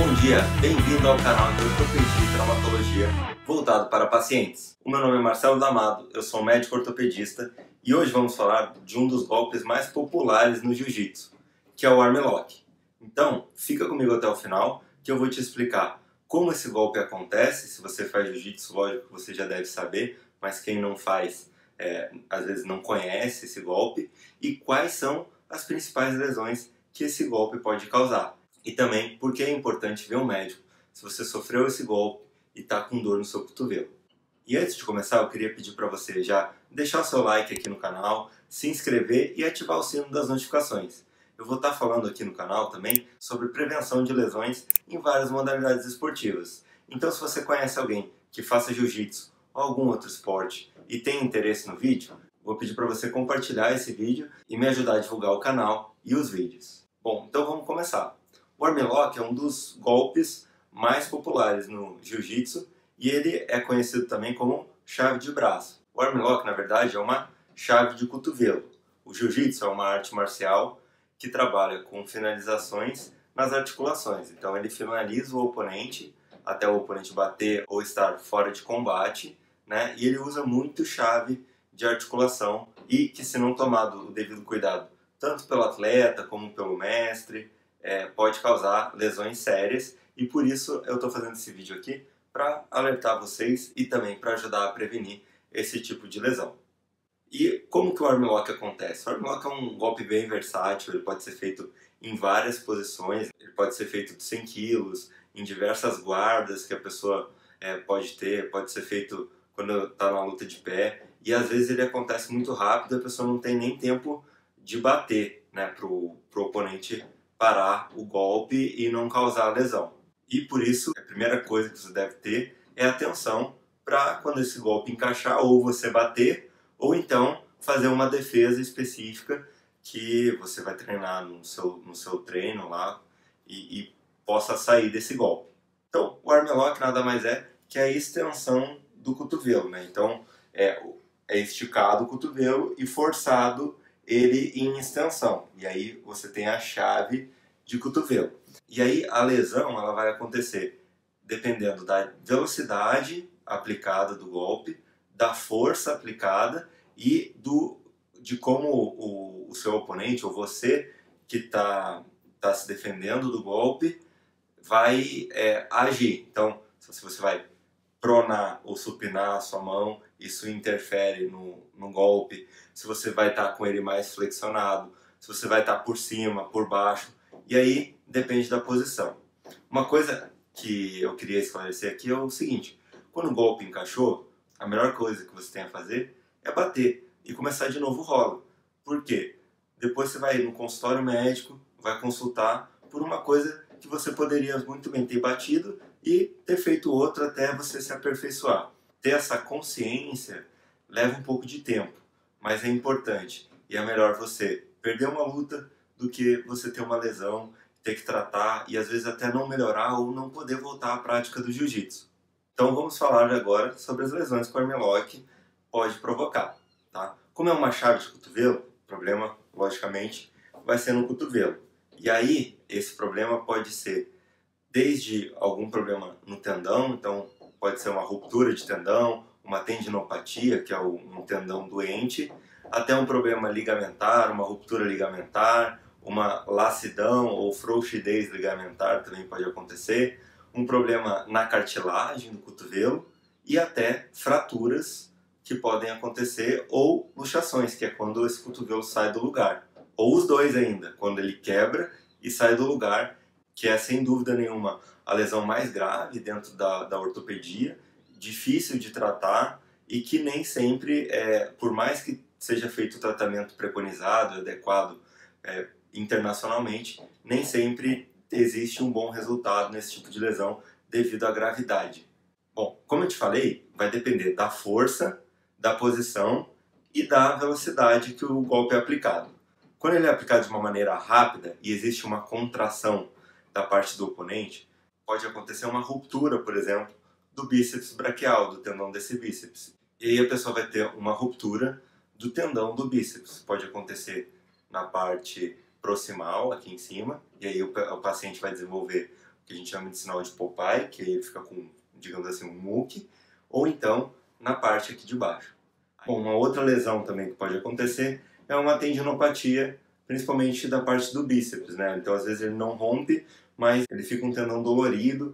Bom dia, bem-vindo ao canal de Ortopedia e Traumatologia voltado para pacientes. O meu nome é Marcelo D'Amado, eu sou médico ortopedista e hoje vamos falar de um dos golpes mais populares no jiu-jitsu, que é o armlock. Então, fica comigo até o final que eu vou te explicar como esse golpe acontece. Se você faz jiu-jitsu, lógico que você já deve saber, mas quem não faz, às vezes não conhece esse golpe, e quais são as principais lesões que esse golpe pode causar. E também porque é importante ver um médico se você sofreu esse golpe e está com dor no seu cotovelo. E antes de começar, eu queria pedir para você já deixar o seu like aqui no canal, se inscrever e ativar o sino das notificações. Eu vou estar falando aqui no canal também sobre prevenção de lesões em várias modalidades esportivas. Então, se você conhece alguém que faça jiu-jitsu ou algum outro esporte e tem interesse no vídeo, vou pedir para você compartilhar esse vídeo e me ajudar a divulgar o canal e os vídeos. Bom, então vamos começar. O armlock é um dos golpes mais populares no jiu-jitsu e ele é conhecido também como chave de braço. O armlock, na verdade, é uma chave de cotovelo. O jiu-jitsu é uma arte marcial que trabalha com finalizações nas articulações. Então ele finaliza o oponente até o oponente bater ou estar fora de combate, né? E ele usa muito chave de articulação e que, se não tomado o devido cuidado, tanto pelo atleta como pelo mestre, pode causar lesões sérias, e por isso eu estou fazendo esse vídeo aqui para alertar vocês e também para ajudar a prevenir esse tipo de lesão. E como que o armlock acontece? O armlock é um golpe bem versátil, ele pode ser feito em várias posições, ele pode ser feito de 100 quilos, em diversas guardas que a pessoa pode ter, pode ser feito quando está na luta de pé, e às vezes ele acontece muito rápido, a pessoa não tem nem tempo de bater, né, pro oponente parar o golpe e não causar lesão. E por isso, a primeira coisa que você deve ter é atenção para quando esse golpe encaixar, ou você bater, ou então fazer uma defesa específica que você vai treinar no seu treino lá e possa sair desse golpe. Então, o armlock nada mais é que a extensão do cotovelo, né? Então, é esticado o cotovelo e forçado ele em extensão. E aí você tem a chave de cotovelo. E aí a lesão ela vai acontecer dependendo da velocidade aplicada do golpe, da força aplicada e de como o seu oponente ou você que está se defendendo do golpe vai agir. Então, se você vai pronar ou supinar a sua mão, isso interfere no golpe. Se você vai estar com ele mais flexionado, se você vai estar por cima, por baixo, e aí depende da posição. Uma coisa que eu queria esclarecer aqui é o seguinte: quando o golpe encaixou, a melhor coisa que você tem a fazer é bater e começar de novo o rolo. Por quê? Depois você vai no consultório médico, vai consultar por uma coisa que você poderia muito bem ter batido e ter feito outra até você se aperfeiçoar. Ter essa consciência leva um pouco de tempo, mas é importante. E é melhor você perder uma luta do que você ter uma lesão, ter que tratar e às vezes até não melhorar ou não poder voltar à prática do jiu-jitsu. Então vamos falar agora sobre as lesões que o armlock pode provocar. Tá? Como é uma chave de cotovelo, o problema, logicamente, vai ser no cotovelo. E aí, esse problema pode ser desde algum problema no tendão, então pode ser uma ruptura de tendão, uma tendinopatia, que é um tendão doente, até um problema ligamentar, uma ruptura ligamentar, uma lacidão ou frouxidez ligamentar também pode acontecer, um problema na cartilagem do cotovelo e até fraturas que podem acontecer, ou luxações, que é quando esse cotovelo sai do lugar. Ou os dois ainda, quando ele quebra e sai do lugar, que é sem dúvida nenhuma a lesão mais grave dentro da ortopedia, difícil de tratar e que nem sempre, por mais que seja feito o tratamento preconizado, adequado internacionalmente, nem sempre existe um bom resultado nesse tipo de lesão devido à gravidade. Bom, como eu te falei, vai depender da força, da posição e da velocidade que o golpe é aplicado. Quando ele é aplicado de uma maneira rápida e existe uma contração da parte do oponente, pode acontecer uma ruptura, por exemplo, do bíceps braquial, do tendão desse bíceps. E aí a pessoa vai ter uma ruptura do tendão do bíceps. Pode acontecer na parte proximal, aqui em cima, e aí o paciente vai desenvolver o que a gente chama de sinal de Popeye, que ele fica com, digamos assim, um muque, ou então na parte aqui de baixo. Bom, uma outra lesão também que pode acontecer é uma tendinopatia, principalmente da parte do bíceps, né? Então às vezes ele não rompe, mas ele fica um tendão dolorido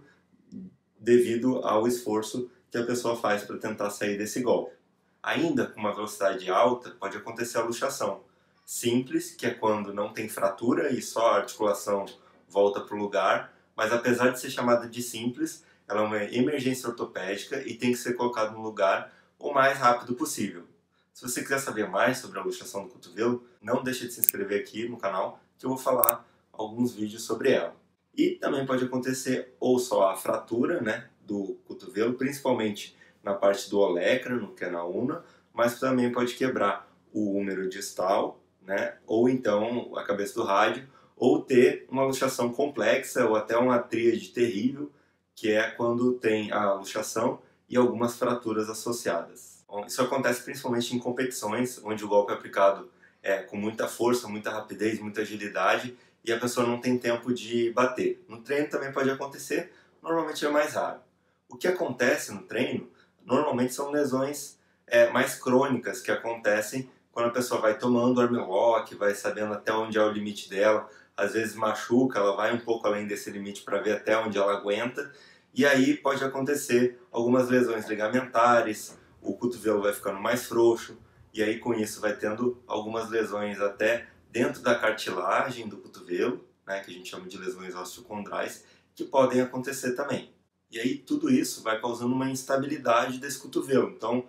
devido ao esforço que a pessoa faz para tentar sair desse golpe. Ainda com uma velocidade alta, pode acontecer a luxação. Simples, que é quando não tem fratura e só a articulação volta para o lugar, mas apesar de ser chamada de simples, ela é uma emergência ortopédica e tem que ser colocada no lugar o mais rápido possível. Se você quiser saber mais sobre a luxação do cotovelo, não deixe de se inscrever aqui no canal, que eu vou falar alguns vídeos sobre ela. E também pode acontecer ou só a fratura, né, do cotovelo, principalmente na parte do olecrano, que é na una, mas também pode quebrar o húmero distal, né, ou então a cabeça do rádio, ou ter uma luxação complexa ou até uma tríade terrível, que é quando tem a luxação e algumas fraturas associadas. Bom, isso acontece principalmente em competições, onde o golpe é aplicado com muita força, muita rapidez, muita agilidade, e a pessoa não tem tempo de bater. No treino também pode acontecer, normalmente é mais raro. O que acontece no treino, normalmente são lesões mais crônicas, que acontecem quando a pessoa vai tomando armlock, vai sabendo até onde é o limite dela, às vezes machuca, ela vai um pouco além desse limite para ver até onde ela aguenta, e aí pode acontecer algumas lesões ligamentares, o cotovelo vai ficando mais frouxo, e aí com isso vai tendo algumas lesões até dentro da cartilagem do cotovelo, né, que a gente chama de lesões osteocondrais, que podem acontecer também. E aí tudo isso vai causando uma instabilidade desse cotovelo. Então,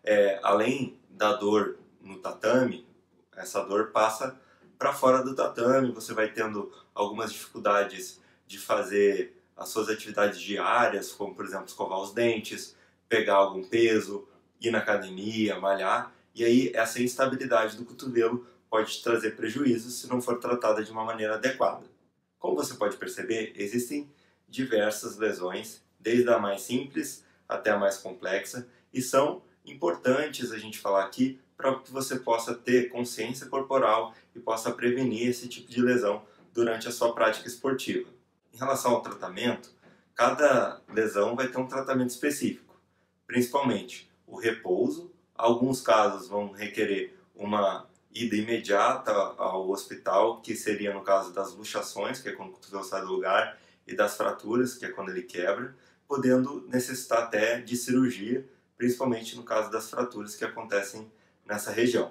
além da dor no tatame, essa dor passa para fora do tatame, você vai tendo algumas dificuldades de fazer as suas atividades diárias, como por exemplo escovar os dentes, pegar algum peso, ir na academia, malhar, e aí essa instabilidade do cotovelo pode te trazer prejuízos se não for tratada de uma maneira adequada. Como você pode perceber, existem diversas lesões, desde a mais simples até a mais complexa, e são importantes a gente falar aqui para que você possa ter consciência corporal e possa prevenir esse tipo de lesão durante a sua prática esportiva. Em relação ao tratamento, cada lesão vai ter um tratamento específico, principalmente o repouso. Alguns casos vão requerer uma ida imediata ao hospital, que seria no caso das luxações, que é quando o cotovelo sai do lugar, e das fraturas, que é quando ele quebra, podendo necessitar até de cirurgia, principalmente no caso das fraturas que acontecem nessa região.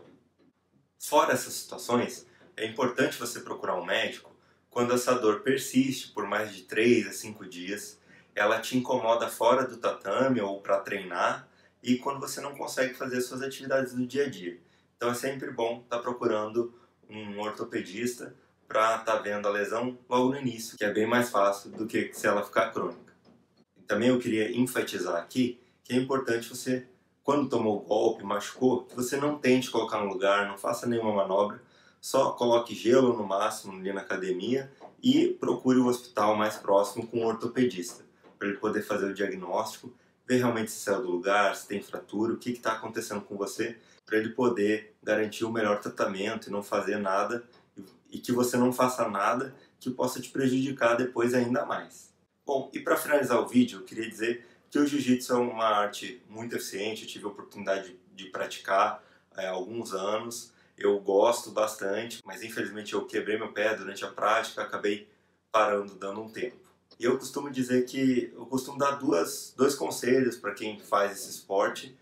Fora essas situações, é importante você procurar um médico quando essa dor persiste por mais de 3 a 5 dias, ela te incomoda fora do tatame ou para treinar, e quando você não consegue fazer as suas atividades do dia a dia. Então é sempre bom estar procurando um ortopedista para estar vendo a lesão logo no início, que é bem mais fácil do que se ela ficar crônica. Também eu queria enfatizar aqui que é importante você, quando tomou o golpe, machucou, que você não tente colocar no lugar, não faça nenhuma manobra, só coloque gelo no máximo ali na academia e procure o hospital mais próximo com um ortopedista, para ele poder fazer o diagnóstico, ver realmente se saiu do lugar, se tem fratura, o que está acontecendo com você, para ele poder garantir o melhor tratamento e não fazer nada, e que você não faça nada que possa te prejudicar depois ainda mais. Bom, e para finalizar o vídeo, eu queria dizer que o jiu-jitsu é uma arte muito eficiente, eu tive a oportunidade de praticar há alguns anos, eu gosto bastante, mas infelizmente eu quebrei meu pé durante a prática, acabei parando dando um tempo. E eu costumo dizer que eu costumo dar dois conselhos para quem faz esse esporte.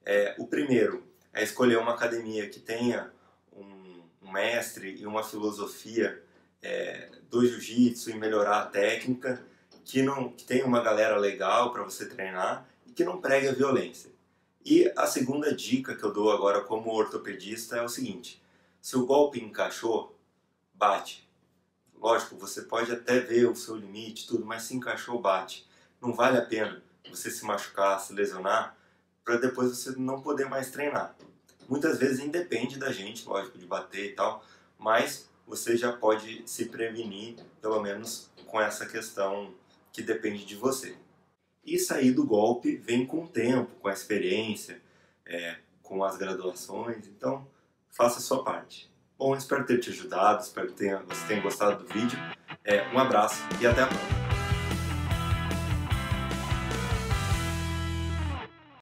O primeiro é escolher uma academia que tenha um mestre e uma filosofia do jiu-jitsu e melhorar a técnica, que tenha uma galera legal para você treinar e que não pregue a violência. E a segunda dica que eu dou agora como ortopedista é o seguinte: se o golpe encaixou, bate. Lógico, você pode até ver o seu limite, tudo, mas se encaixou, bate. Não vale a pena você se machucar, se lesionar, para depois você não poder mais treinar. Muitas vezes independe da gente, lógico, de bater e tal, mas você já pode se prevenir, pelo menos com essa questão que depende de você. E sair do golpe vem com o tempo, com a experiência, com as graduações, então faça a sua parte. Bom, espero ter te ajudado, espero que você tenha gostado do vídeo. Um abraço e até a próxima.